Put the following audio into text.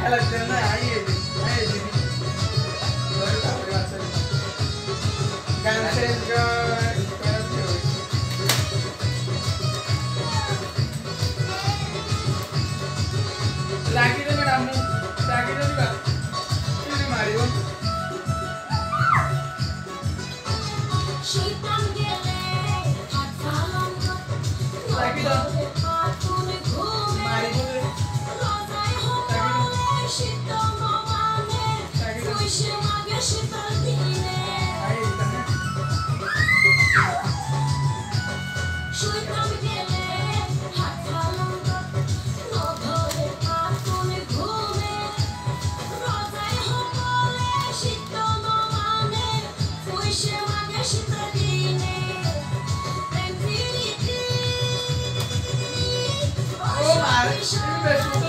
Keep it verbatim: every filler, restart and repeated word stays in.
त्यांना आई आहे आहे दीदी बरं आपले वाचन कॅन्सेल लागी दे मैडम लागी दे का किती मारियो शीतम गेले लागी दे मारी बोले Oh, my.